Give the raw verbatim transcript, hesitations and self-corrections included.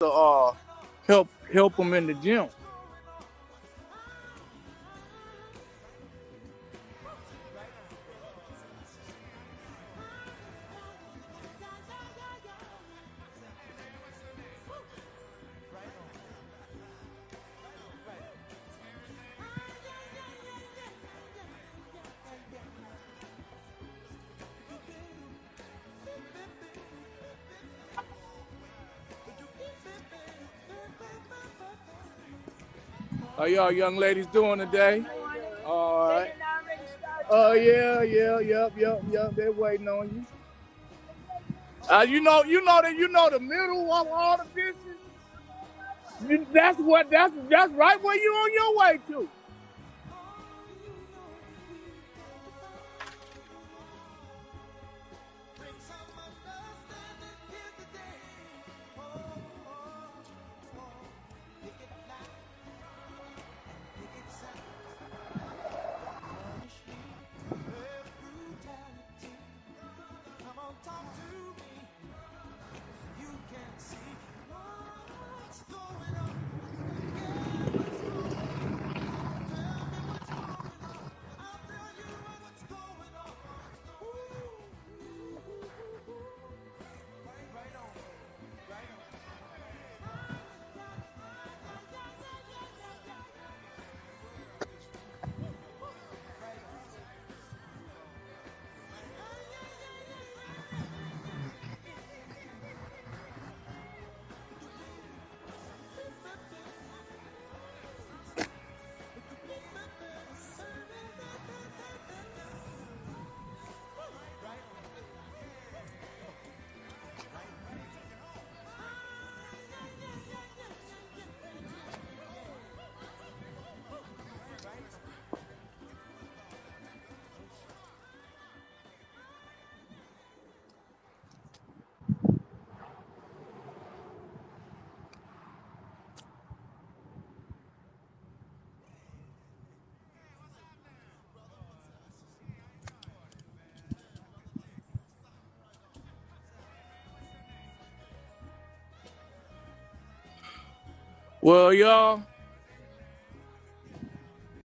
to uh help help them in the gym. How y'all young ladies doing today? All right. Oh, yeah, yeah, yep, yep, yep. They're waiting on you. Uh, you know, you know that you know the middle of all the dishes. You, that's what that's that's right where you on your way to. Well, y'all,